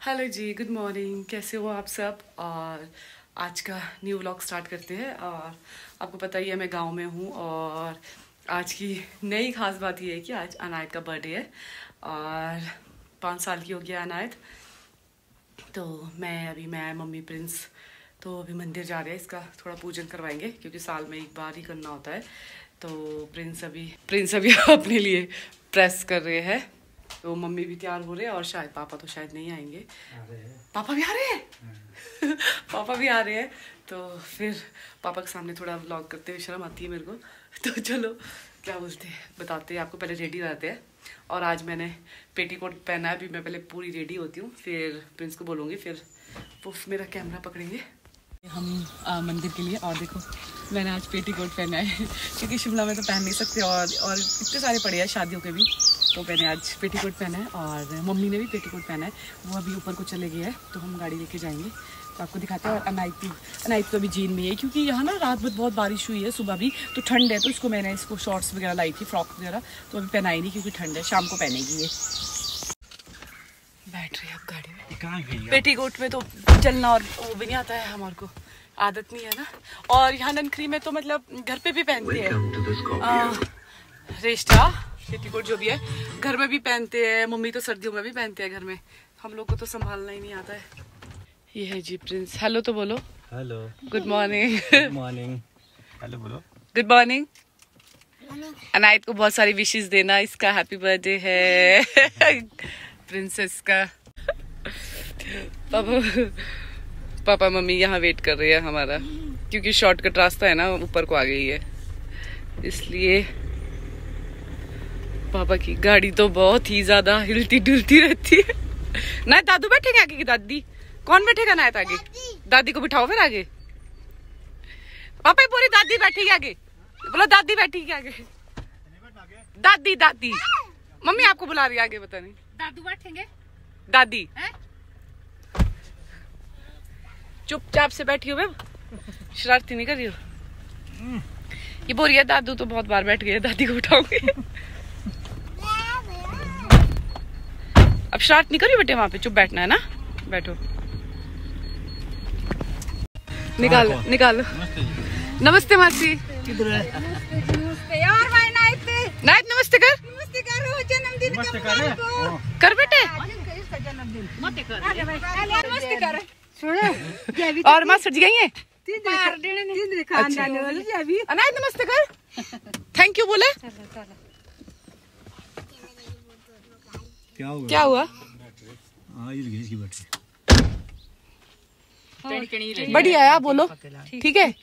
Hello जी, good morning. कैसे हो आप सब? और आज का न्यू व्लॉग स्टार्ट करते हैं। और आपको पता ही है मैं गांव में हूँ और आज की नई खास बात ये है कि आज अनायत का बर्थडे है और 5 साल की हो गया अनायत। तो मैं मम्मी प्रिंस तो अभी मंदिर जा रहे हैं, इसका थोड़ा पूजन करवाएंगे क्योंकि साल में एक बार ही करना होता है। तो प्रिंस अभी अपने लिए प्रेस कर रहे हैं। तो मम्मी भी तैयार हो रहे हैं और शायद पापा तो शायद नहीं आएंगे। पापा भी आ रहे हैं पापा भी आ रहे हैं। तो फिर पापा के सामने थोड़ा व्लॉग करते हुए शर्म आती है मेरे को। तो चलो क्या बोलते हैं बताते हैं आपको। पहले रेडी रहते हैं और आज मैंने पेटीकोट पहना है। अभी मैं पहले पूरी रेडी होती हूँ, फिर प्रिंस को बोलूँगी, फिर वो मेरा कैमरा पकड़ेंगे हम मंदिर के लिए। और देखो मैंने आज पेटीकोट पहना है क्योंकि शिमला में तो पहन नहीं सकते और इतने सारे पड़े हैं शादियों के भी। तो मैंने आज पेटीकोट पहना है और मम्मी ने भी पेटीकोट पहना है। वो अभी ऊपर को चले गए हैं तो हम गाड़ी लेके जाएंगे तो आपको दिखाते हैं। और अनायत तो अभी जीन में है क्योंकि यहाँ ना रात भर बहुत बारिश हुई है, सुबह भी तो ठंड है। तो इसको मैंने इसको शॉर्ट्स वगैरह लाई थी, फ्रॉक वगैरह, तो अभी पहनाई नहीं क्योंकि ठंड है, शाम को पहनेगी ये। बैठ रही है अब गाड़ी में। पेटीकोट में तो चलना और वो भी नहीं आता है, हमारे को आदत नहीं है ना। और यहाँ ननखरी में तो मतलब घर पे भी पहनते हैं रेस्टा पेटीकोट जो भी है, घर में भी पहनते हैं। मम्मी तो सर्दियों में भी पहनते हैं घर में, हम लोग को तो संभालना ही नहीं आता है। ये है जी प्रिंस। हेलो तो बोलो। Hello, good morning. Good morning. Hello बोलो, गुड मॉर्निंग। अनायत को बहुत सारी विशेस देना, इसका हैप्पी बर्थडे है प्रिंसेस का। पापा मम्मी यहाँ वेट कर रही है हमारा क्योंकि शॉर्टकट रास्ता है ना, ऊपर को आ गई है इसलिए। पापा की गाड़ी तो बहुत ही ज्यादा हिलती डुलती रहती है ना। दादू बैठेंगे आगे की दादी? कौन बैठेगा ना आगे? दादी को बिठाओ फिर आगे। पापा पूरी दादी बैठेगी आगे, बोलो दादी बैठेगी आगे। दादी दादी मम्मी आपको बुला रही है आगे, पता नहीं। दादू बैठेंगे? दादी चुपचाप से बैठी हो, शरारती नहीं कर रही हो। ये बोल रही है दादू तो बहुत बार बैठ गए, दादी को उठाऊंगी। अब शरारत नहीं करिए बेटे, वहां पे चुप बैठना है ना, बैठो। निकालो निकालो। नमस्ते मासी। नायत नमस्ते कर। नमस्ते करो, जन्मदिन कर बेटे। नमस्ते कर। और मास्टर जी गई है? अनायत नमस्ते कर, थैंक यू बोले। क्या हुआ? बढ़िया है, बोलो ठीक है।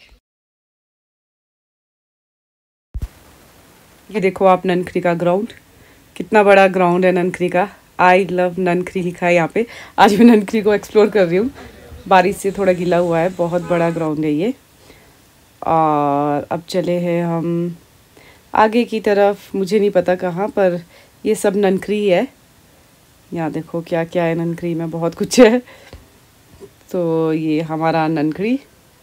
ये देखो आप ननखरी का ग्राउंड, कितना बड़ा ग्राउंड है ननखरी का। आई लव ननखरी लिखा है यहाँ पे। आज मैं ननखरी को एक्सप्लोर कर रही हूँ, बारिश से थोड़ा गीला हुआ है। बहुत बड़ा ग्राउंड है ये। और अब चले हैं हम आगे की तरफ, मुझे नहीं पता कहाँ पर। ये सब ननखरी है। यहाँ देखो क्या क्या है ननखरी में, बहुत कुछ है। तो ये हमारा ननखरी।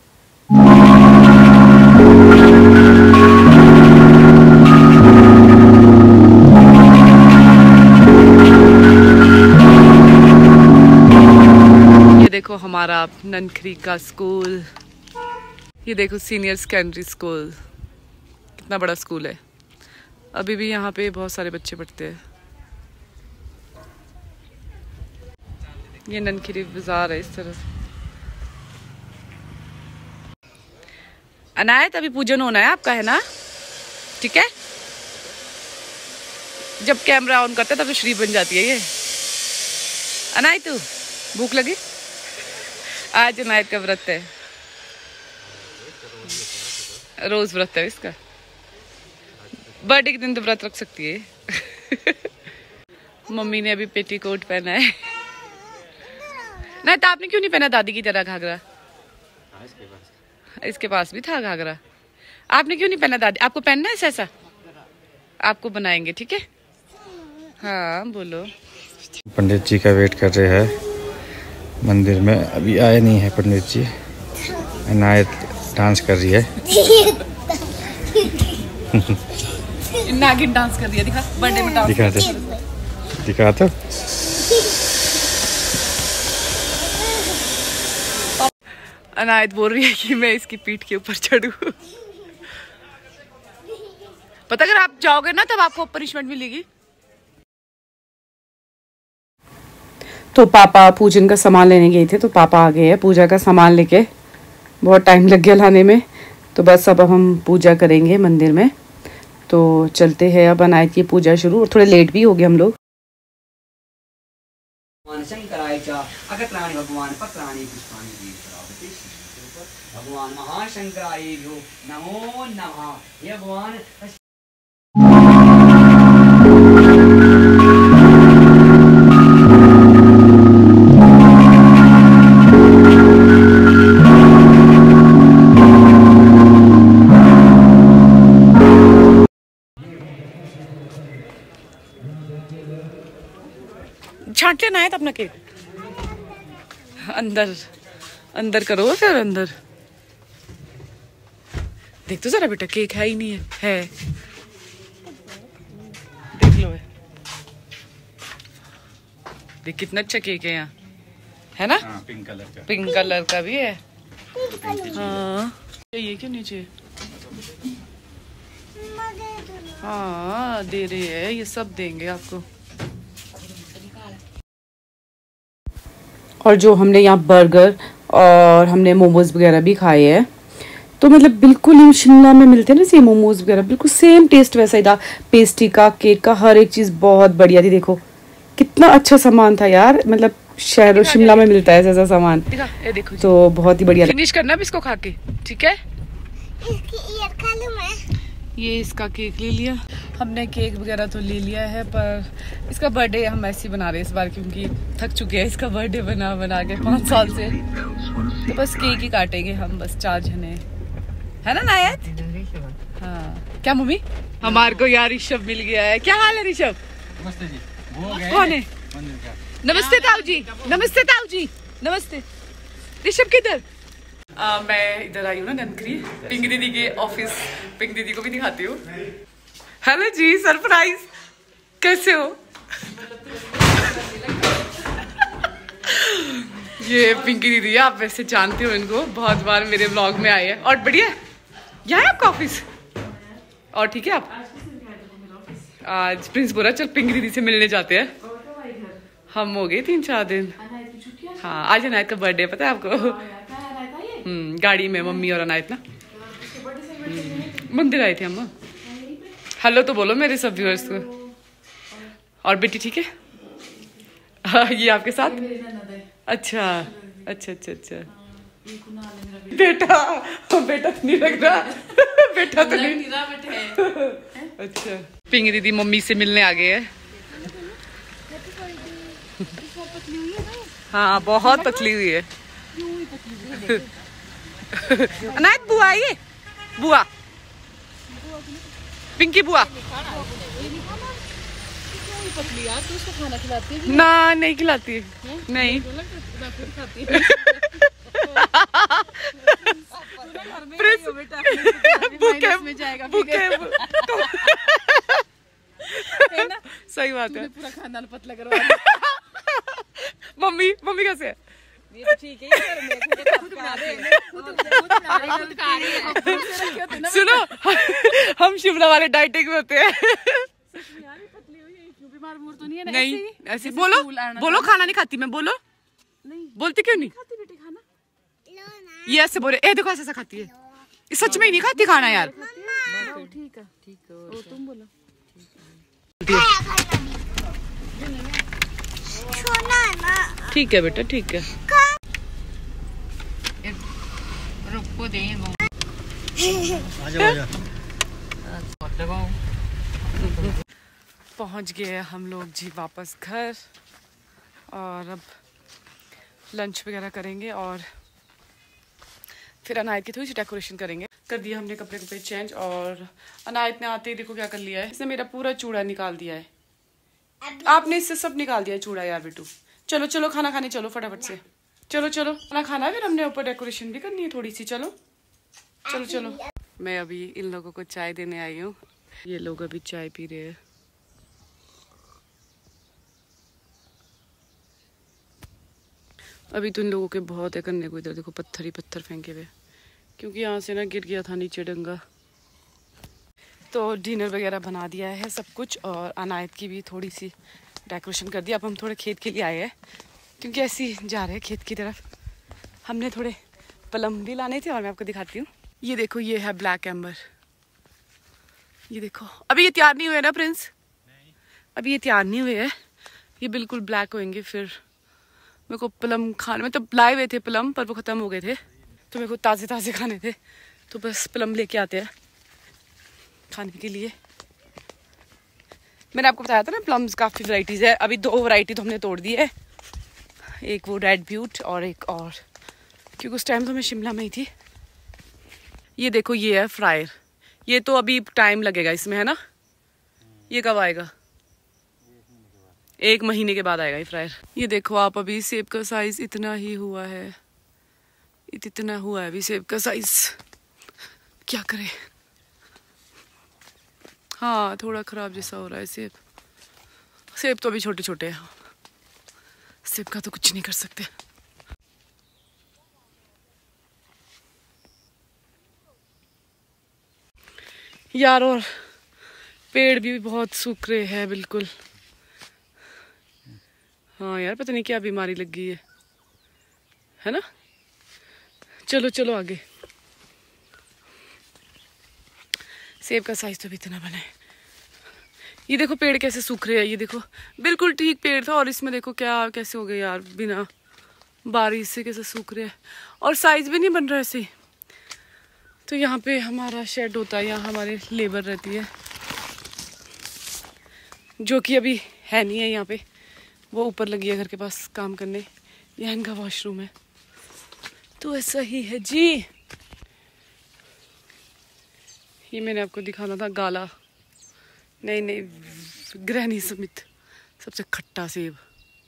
ये देखो हमारा ननखरी का स्कूल। ये देखो सीनियर सेकेंडरी स्कूल, कितना बड़ा स्कूल है। अभी भी यहाँ पे बहुत सारे बच्चे पढ़ते हैं। ये ननखरी बाजार है इस तरह। अनायत अभी पूजन होना है आपका, है ना? ठीक है। जब कैमरा ऑन करते तब तो श्री बन जाती है ये। अनायत तू भूख लगी? आज अनायत का व्रत है, रोज व्रत है इसका। बर्थडे के दिन तो व्रत रख सकती है। मम्मी ने अभी पेटीकोट पहना है। नहीं तो आपने क्यों नहीं पहना दादी की तरह घाघरा? इसके पास भी था घाघरा, आपने क्यों नहीं पहना? दादी आपको पहनना है ऐसा? आपको बनाएंगे, ठीक है? हाँ बोलो। पंडित जी का वेट कर रहे हैं मंदिर में, अभी आए नहीं है पंडित जी। अनायत डांस कर रही है। नागिन डांस कर रही है, दिखा बर्थडे में डांस। दिखा तो अनायत बोल रही है कि मैं इसकी पीठ के ऊपर चढ़ूं। पता अगर आप जाओगे ना तब आपको पनिशमेंट मिलेगी। तो पापा पूजन का सामान लेने गए थे, तो पापा आ गए हैं पूजा का सामान लेके। बहुत टाइम लग गया लाने में, तो बस अब हम पूजा करेंगे मंदिर में। तो चलते हैं अब अनायत की पूजा शुरू, और थोड़े लेट भी हो गए हम लोग। भगवान महाशंकराय नमो नमः। हे भगवान छांट लेना है अपना केक। अंदर अंदर करो, फिर अंदर देख तो जरा बेटा, केक है ही नहीं है देख लो। देख कितना अच्छा केक है यहाँ, है ना? पिंक कलर का, पिंक कलर का भी है। हाँ ये क्यों नीचे? हाँ दे रही है, ये सब देंगे आपको। और जो हमने यहाँ बर्गर और हमने मोमोज वगैरह भी खाए हैं, तो मतलब बिल्कुल ही शिमला में मिलते हैं ना सेम मोमोज वगैरह, बिल्कुल सेम टेस्ट वैसा ही था। पेस्ट्री का, केक का, हर एक चीज़ बहुत बढ़िया थी। देखो कितना अच्छा सामान था यार, मतलब शहर शिमला में मिलता है ऐसा सामान। ये देखो तो बहुत ही बढ़िया। फिनिश करना अब इसको खा के, ठीक है? खा लूं मैं। ये इसका केक ले लिया हमने, केक वगैरह तो ले लिया है, पर इसका बर्थडे हम ऐसे ही बना रहे हैं इस बार, क्योंकि थक चुके हैं इसका बर्थडे बना बना के 5 साल से। तो बस केक ही काटेंगे हम, बस 4 जने, है ना नायत? हाँ क्या मम्मी, हमारे को यार ऋषभ मिल गया है। क्या हाल है ऋषभ? नमस्ते जी। कौन है? नमस्ते ताऊ जी, नमस्ते ताऊ जी, नमस्ते। ऋषभ किधर? मैं इधर आई हूँ ना ननकरी, पिंक दीदी के ऑफिस। पिंक दीदी को भी दिखाती हूँ। हेलो जी, सरप्राइज, कैसे हो? ये पिंकी दीदी है, आप वैसे जानते हो इनको, बहुत बार मेरे व्लॉग में आए हैं। और बढ़िया, यहाँ है आपका ऑफिस? और ठीक है आप? आज प्रिंस बोला चल पिंकी दीदी से मिलने जाते हैं। हम हो गए 3-4 दिन। हाँ आज अनायत का बर्थडे, पता है आपको? गाड़ी में मम्मी और अनायत ना मंदिर आए थे अम्मा। हेलो तो बोलो मेरे सब व्यूअर्स को। और बेटी ठीक है? ये आपके साथ? अच्छा अच्छा अच्छा अच्छा। बेटा बेटा तो नहीं लग रहा। बेटा तो नहीं। अच्छा पिंकी दीदी मम्मी से मिलने आ गए हैं। हाँ बहुत पतली हुई है। अनायत बुआ आई है, बुआ पिंकी बुआ। ना नहीं खिलाती, नहीं। सही बात है, पूरा खानदान पतला करवा। मम्मी मम्मी कैसे है? ठीक है। सुनो हम शिमला वाले डाइटिंग में होते हैं। नहीं ऐसे बोलो, बोलो खाना नहीं खाती मैं, बोलो नहीं। बोलती क्यों नहीं? ये ऐसे बोले, ए देखो ऐसा खाती है, सच में ही नहीं खाती खाना यार। ठीक है ठीक है, तुम बोलो। ठीक है बेटा ठीक है। रुको दे पहुंच गए हम लोग जी वापस घर, और अब लंच वगैरह करेंगे और फिर अनायत की थोड़ी सी डेकोरेशन करेंगे। कर दिया हमने कपड़े कपड़े चेंज, और अनायत ने आते ही देखो क्या कर लिया है, इसने मेरा पूरा चूड़ा निकाल दिया है। आपने इससे सब निकाल दिया चूड़ा यार बेटू। चलो चलो खाना खाने चलो फटाफट से, चलो चलो खाना खाना, फिर हमने ऊपर डेकोरेशन भी करनी है थोड़ी सी। चलो चलो चलो। मैं अभी इन लोगों को चाय देने आई हूँ, ये लोग अभी चाय पी रहे हैं। अभी तो इन लोगों के बहुत है करने को, इधर देखो पत्थर ही पत्थर फेंके हुए, क्योंकि यहाँ से ना गिर गया था नीचे डंगा। तो डिनर वगैरह बना दिया है सब कुछ, और अनायत की भी थोड़ी सी डेकोरेशन कर दिया। अब हम थोड़े खेत के लिए आए हैं, क्योंकि ऐसे ही जा रहे हैं खेत की तरफ। हमने थोड़े प्लम भी लाने थे, और मैं आपको दिखाती हूँ। ये देखो, ये है ब्लैक एम्बर। ये देखो, अभी ये तैयार नहीं हुए ना प्रिंस? अभी ये तैयार नहीं हुए हैं, ये बिल्कुल ब्लैक होंगे। फिर मेरे को प्लम खाने में, तो लाए हुए थे प्लम, पर वो ख़त्म हो गए थे, तो मेरे को ताज़े ताज़े खाने थे, तो बस प्लम लेके आते हैं खाने के लिए। मैंने आपको बताया था ना, प्लम्स काफ़ी वैरायटीज़ है। अभी 2 वैरायटी तो हमने तोड़ दी है, एक वो रेड ब्यूट और एक और, क्योंकि उस टाइम तो मैं शिमला में ही थी। ये देखो, ये है फ्रायर। ये तो अभी टाइम लगेगा इसमें, है ना? ये कब आएगा? 1 महीने के बाद आएगा ये फ्रायर। ये देखो आप, अभी सेब का साइज इतना ही हुआ है, इतना हुआ है अभी सेब का साइज। क्या करे, हाँ थोड़ा खराब जैसा हो रहा है सेब। सेब तो अभी छोटे छोटे हैं, सेब का तो कुछ नहीं कर सकते। यार, और पेड़ भी बहुत सूख रहे हैं बिल्कुल। हाँ यार, पता नहीं क्या बीमारी लग गई है ना? चलो चलो आगे। सेब का साइज तो भी इतना बना है। ये देखो पेड़ कैसे सूख रहे हैं, ये देखो बिल्कुल ठीक पेड़ था, और इसमें देखो क्या कैसे हो गए यार, बिना बारिश से कैसे सूख रहे हैं, और साइज भी नहीं बन रहा ऐसे। तो यहाँ पे हमारा शेड होता है, यहाँ हमारी लेबर रहती है, जो कि अभी है नहीं है यहाँ पे, वो ऊपर लगी है घर के पास काम करने। यहाँ इनका वॉशरूम है। तो ऐसा ही है जी। ये मैंने आपको दिखाना था, गाला नहीं ग्रैनी स्मिथ, सबसे खट्टा सेब।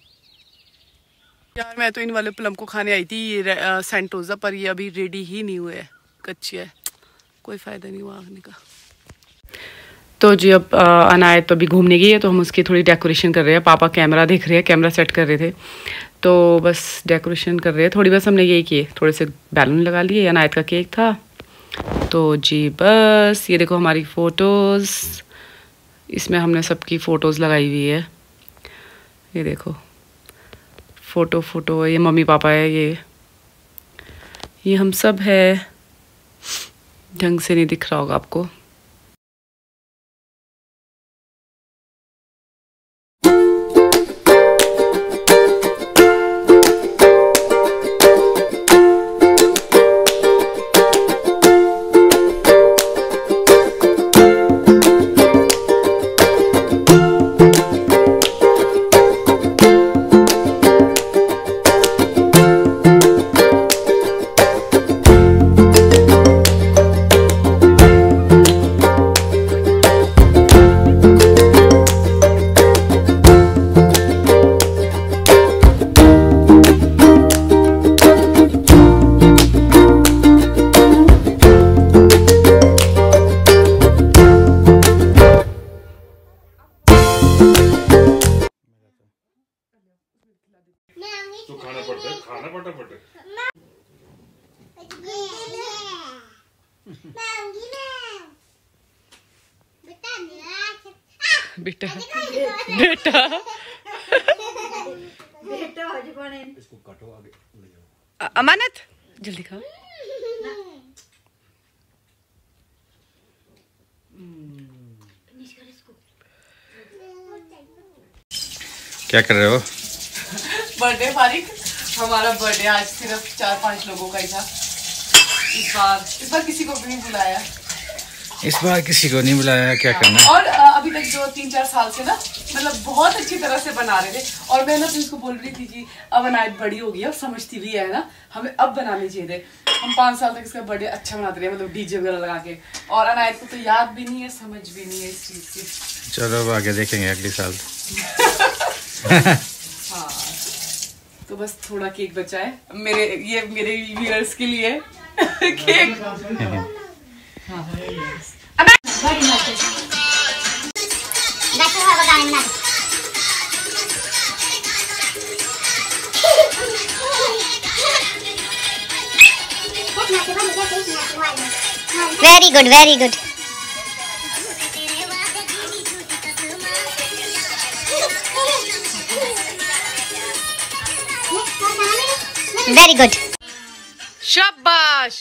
यार मैं तो इन वाले प्लम को खाने आई थी, ये सेंटोजा, पर ये अभी रेडी ही नहीं हुए है, कच्चे है, कोई फायदा नहीं हुआ आने का। तो जी अब अनायत तो अभी घूमने गई है, तो हम उसकी थोड़ी डेकोरेशन कर रहे हैं। पापा कैमरा देख रहे हैं, कैमरा सेट कर रहे थे, तो बस डेकोरेशन कर रहे हैं थोड़ी। बस हमने यही किए, थोड़े से बैलून लगा लिए, अनायत का केक था। तो जी बस ये देखो हमारी फ़ोटोज़, इसमें हमने सबकी फ़ोटोज़ लगाई हुई है। ये देखो फ़ोटो ये मम्मी पापा है, ये हम सब है। ढंग से नहीं दिख रहा होगा आपको। तो खाना पड़ता है बेटा इसको काटो, आगे ले जाओ। अमानत जल्दी खाओ। क्या कर रहे हो? बर्थडे फारिक, हमारा बर्थडे आज सिर्फ 4-5 लोगों का ही था। इस बार किसी को भी नहीं बुलाया। इस बार किसी को नहीं बुलाया, क्या करना। और अभी तक जो 3-4 साल से ना, मतलब बहुत अच्छी तरह से बना रहे थे। और मैं ना तो इसको बोल रही थी कि अब अनायत बड़ी हो गई है, समझती भी है ना, हमें अब बनाने चाहिए थे। हम 5 साल तक इसका बर्थडे अच्छा बनाते रहे, मतलब डीजे वगैरह लगा के, और अनायत को तो याद भी नहीं है, समझ भी नहीं है इस चीज़ की। चलो अब आगे देखेंगे अगले साल। हाँ, तो बस थोड़ा केक बचा है मेरे व्यूअर्स के लिए। Cake very good very good. Very good. शाबाश,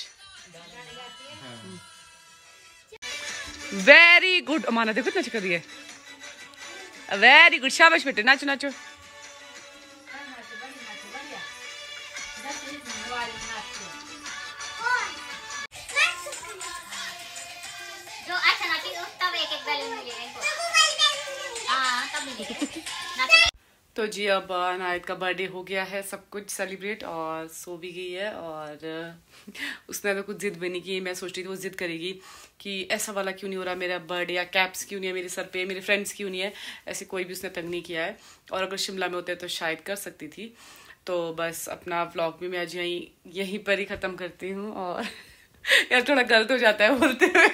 वेरी गुड। अमाना देखो कितना अच्छा कर रही है। वेरी गुड, शाबाश बेटे, नाचो नाचो। जो अच्छा नाची तब एक एक बैलून मिलेगा इनको। हां तब मिलेगा। तो जी अब अनायत का बर्थडे हो गया है, सब कुछ सेलिब्रेट, और सो भी गई है। और उसने तो कुछ जिद भी नहीं की। मैं सोच रही थी वो जिद करेगी कि ऐसा वाला क्यों नहीं हो रहा मेरा बर्थडे, या कैप्स क्यों नहीं है मेरे सर पे, मेरे फ्रेंड्स क्यों नहीं है। ऐसे कोई भी उसने तंग नहीं किया है। और अगर शिमला में होते तो शायद कर सकती थी। तो बस अपना व्लॉग भी मैं आज यहीं पर ही ख़त्म करती हूँ। और यार थोड़ा गलत हो जाता है बोलते हुए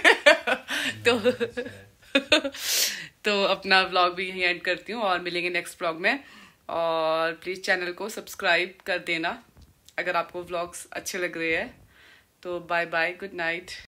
तो अपना व्लॉग भी यहीं एंड करती हूँ, और मिलेंगे नेक्स्ट व्लॉग में। और प्लीज़ चैनल को सब्सक्राइब कर देना अगर आपको व्लॉग्स अच्छे लग रहे हैं। तो बाय बाय, गुड नाइट।